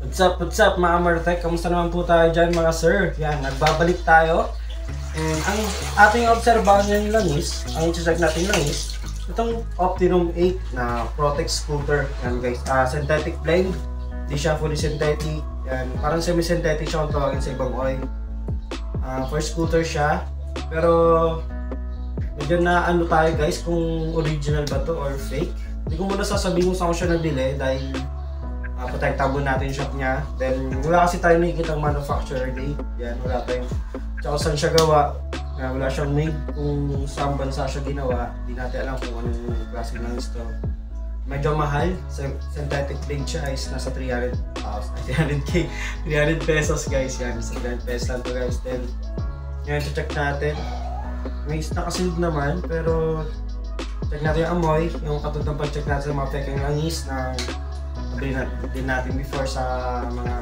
What's up mga Martech? Kamusta naman po tayo dyan mga sir? Yan, nagbabalik tayo. And ang ating obserbahan lang is, ang i-check natin lang is, itong Optimum 8 na Protect scooter. Yan guys, synthetic blade. Hindi siya fully synthetic. Yan, parang semi-synthetic siya kung tawagin sa ibang oil. For scooter siya. Pero, medyo na ano tayo guys kung original ba to or fake. Hindi ko muna sasabihin kung saan ko siya nabili dahil protektahan muna natin yung shop niya. Then, wala kasi tayo nakikita ang manufacturer date. Yan, wala tayong tsaka saan siya gawa. Wala siyang made kung saan bansa siya ginawa. Hindi natin alam kung anong klase ng ito. Medyo mahal. Synthetic blade siya is nasa 300k. 300 pesos guys. Yan, sa 300 pesos lang to guys. Then, yan, check natin. May nakasilid naman, pero check natin yung amoy. Yung katulad ng pag-check natin sa mga pekeng langis na din natin before sa mga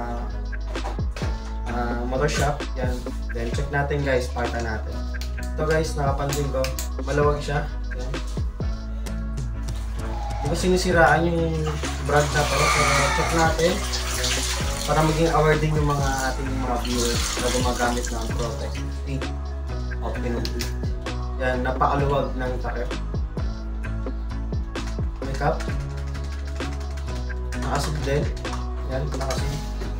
motor shop. Yan. Then check natin guys, pakita natin. Ito guys, nakapansin ko, malawag siya. Yan. Hindi ko sinisiraan yung brand na to. So check natin para maging aware din yung mga ating mga viewers na gumagamit ng Protect 8 Optimum 8. Yan, napakaluwag ng takip. Make up. Nakasid din. Yan, nakasid.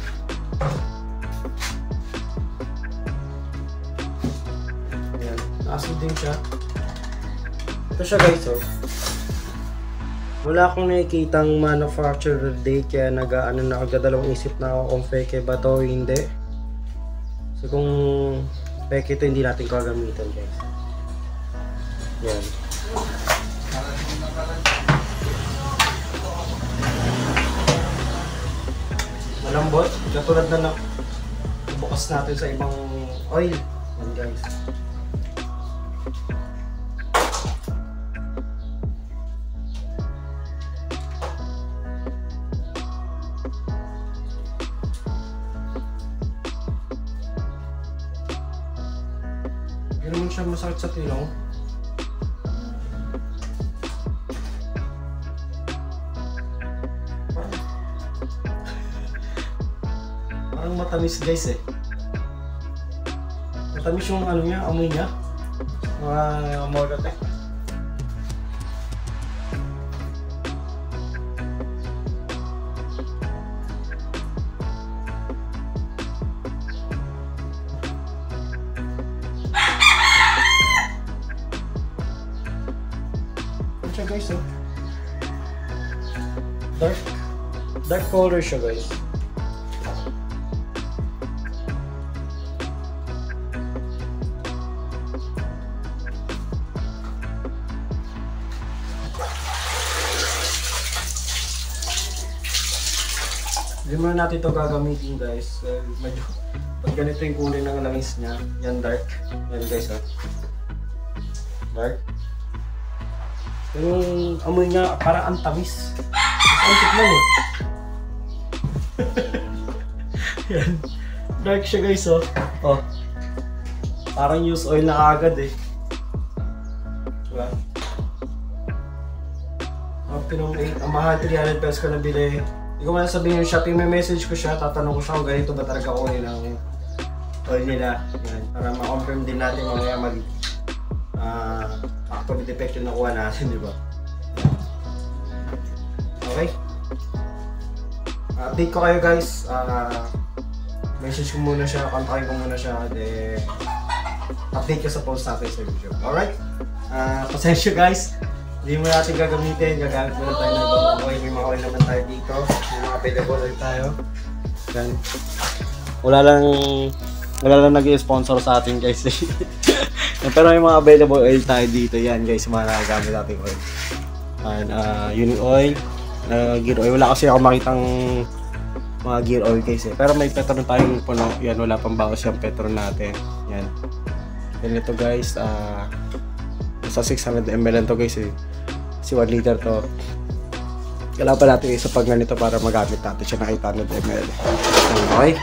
Yan, nakasid din siya. Ito siya guys, oh. Wala akong nakikitang manufacturer date kaya nagdadalawang isip na ako kung fake ba to o hindi. So kung fake ito, hindi natin gagamitin guys. Yan. Malambot, katulad na bukas natin sa ibang oil. Yan guys. Hindi naman siya masakit sa tilong. Parang matamis guys eh. Matamis yung ano niya, amoy niya. Mga mogat eh. Ano siya guys oh. Dark color siya guys. Hindi muna natin ito gagamitin guys. Medyo pag ganito yung kulay ng langis niya. Yan dark. Yan guys ha. Dark. Yung amoy niya parang ang tamis. Mas ang tikman eh. Yan. Dark siya guys oh. Oh. Parang use oil na agad eh. Diba? Optimum 8. Ang mahal 300 pesos ko nabili. Hindi ko man sabihin yung Shopee, may message ko siya, tatanong ko siya kung ganito ba talaga kunin ang oil nila. Yan, para ma-confirm din natin mamaya factory defect yung nakuha natin, di ba? Okay? Update ko kayo guys. Message ko muna siya, kontakin ko muna siya, then update ko sa post natin sa video. Alright? Pasensya guys. Hindi mo natin gagamitin, gagamit muna tayo ng ibang oil. May mga oil naman tayo dito. May mga available oil tayo. Yan. Wala lang nag-sponsor sa atin guys. Pero may mga available oil tayo dito. Yan guys, mga nagagamit natin oil. Unit oil, gear oil. Wala kasi ako makitang mga gear oil guys eh. Pero may Petron tayong puno. Yan, wala pang bawas yung Petron natin. Yan. Yan ito guys. Sa 600 ml to guys eh. Kasi 1 liter to. Kailangan pa natin isa pag ganito para magamit natin siya na 800 ml. Okay.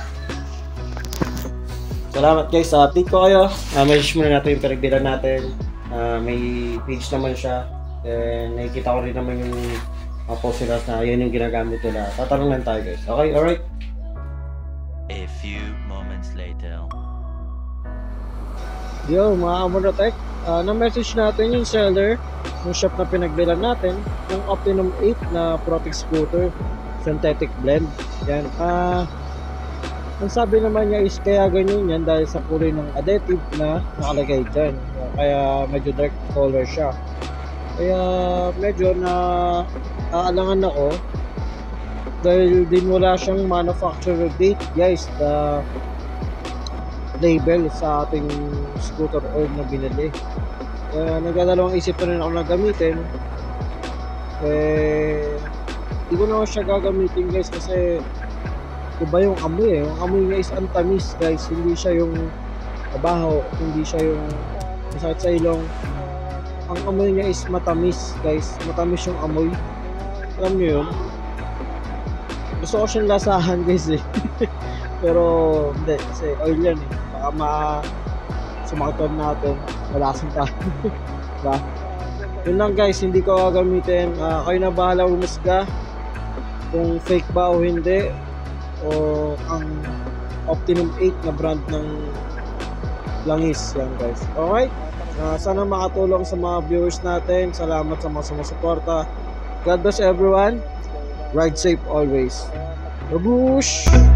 Salamat guys sa update ko kayo. Message muna natin yung pinagbilan natin. May page naman siya. Then nakikita ko rin naman yung Tapos sila na yun yung ginagamit nila. Tatanong lang tayo guys. Okay, alright. A few moments later. Yo, mga Amorotech, na-message natin yung seller ng shop na pinagbilan natin ng Optimum 8 na Protec scooter synthetic blend. Yan. Ang sabi naman niya is kaya ganyan yan dahil sa kulay ng additive na nakalagay dyan. Kaya medyo dark color siya. Kaya medyo na aalangan ako dahil din wala siyang manufacturer date guys, the label sa ating scooter oil na binili. Kaya nagdadalawang isip na rin ako na gamitin. Hindi ko naman siya gagamitin guys kasi iba yung amoy eh. Yung amoy niya is antamis guys. Hindi siya yung mabaho, hindi siya yung masakit sa ilong. Ang amoy niya is matamis guys. Matamis yung amoy. Alam niyo yun? Gusto ko siyang lasahan guys eh. Pero hindi kasi oil yan eh. Baka sumakton natin. Malasan tayo. Diba? Yun lang guys, hindi ko gagamitin. Kayo na bahala umusga kung fake ba o hindi, o ang Optimum 8 na brand ng langis yan guys. Okay, sana makatulong sa mga viewers natin. Salamat sa mga sumusuporta. God bless everyone. Ride safe always. Babush!